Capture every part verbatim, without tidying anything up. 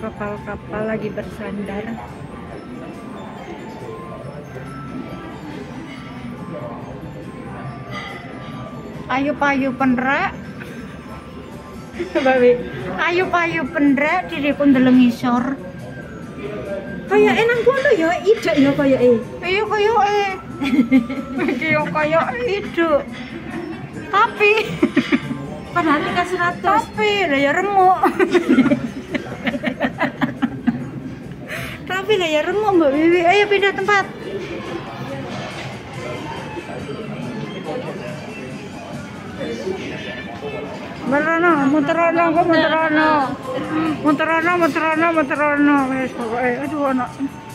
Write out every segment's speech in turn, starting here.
kapal-kapal lagi bersandar. Ayo payu pendrak. Bawi. Ayo payu pendrak diriku ndeleng isor. Kayak enak ngono ya, ide ya kayak e. Iya kayak e. Iya kayak ide. Tapi padahal tinggal seratus. Tapi lah ya remuk. Tapi lah ya remuk Mbak Wiwi. Ayo pindah tempat. Muterono, muterono, kok muterono. Muterono, muterono, muterono. Wes pokoke aduh ana.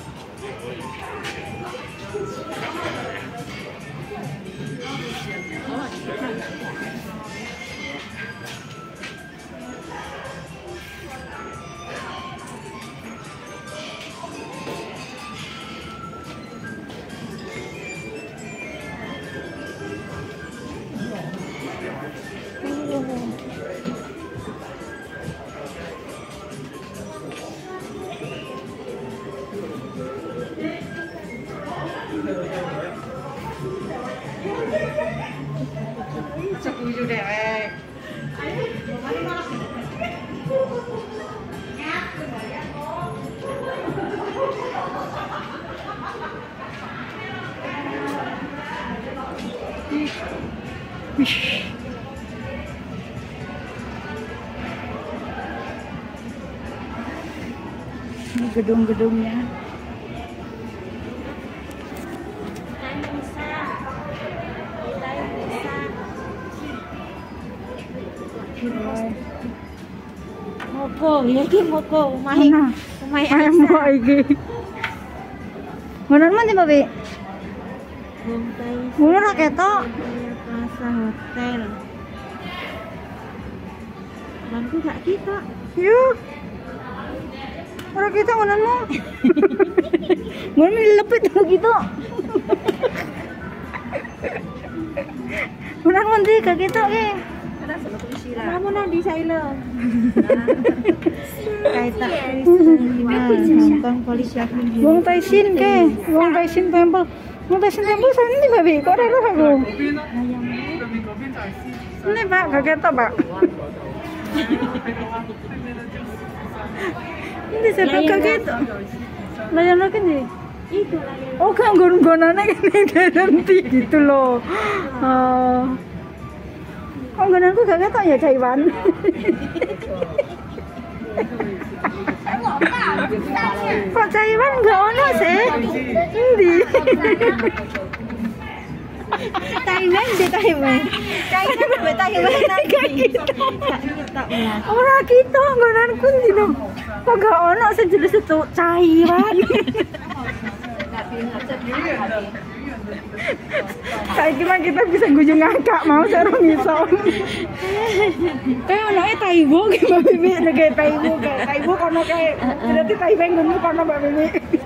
Setuju dewek. Ini gedung-gedungnya. Moko, ya iki moko, omahe. Omahe Mbok iki. Ngono men Mbak Bi. Ngono ra ketok. Plaza Hotel. Bangku gak kita. Yo. Ora kita ngonanmu. Ngono lepet gitu. Ngono nanti gak ketok ki. Kamu nanti Sailo. Kaita Hongkong polisi Wong Taisin ke Wong Taisin Temple. Wong Taisin Temple sana nih Babi. Kok ada roh aku? Ini Pak, gak ketok Pak. Ini saya gak ketok. Layan lagi nih. Itu Oh kan gon-gonannya kan nanti gitu loh. Oh. Oh gonanku gak ketok ya Taiwan. Kok Taiwan gak ono sih? Endi? Taiwan di Taiwan. Taiwan di Taiwan nanti. Ora kita gonanku ndi lho. Kok gak ono sejenis itu Taiwan. Saiki mah kita bisa gujung ngakak mau sarung iso. Kayak ono e Taiwo ki Mbak Bibi, kayak Taiwo kayak Taiwo kono kayak berarti Taiwan ngono kono Mbak Bibi.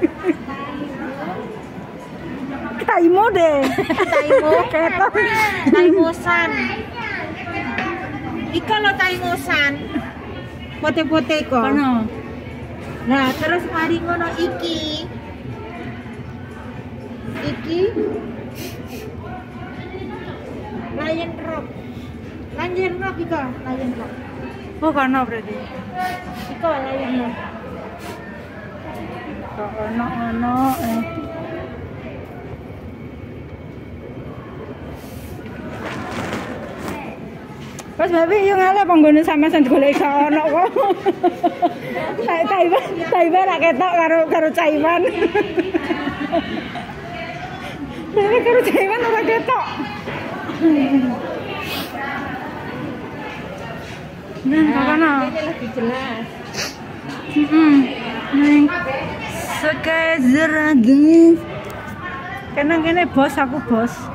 Taimo deh. Taimo ketok. Taimosan. Ika lo Taimosan. Pote-pote kok. Kono. Nah, terus mari ngono iki. Iki Lion Rock. Lion Rock ika, Lion Rock. Oh kono berarti. Ika Lion Rock. Kok ono ono eh. Pas babi yo ngale panggone sampean golek iso ono kok. Taiwan, Taiwan ra ketok karo karo Taiwan. Tapi karo Taiwan ora ketok. Nah, kakana. Ini lebih jelas. Heeh. Ning sekezer guys. Kenang kene bos aku bos.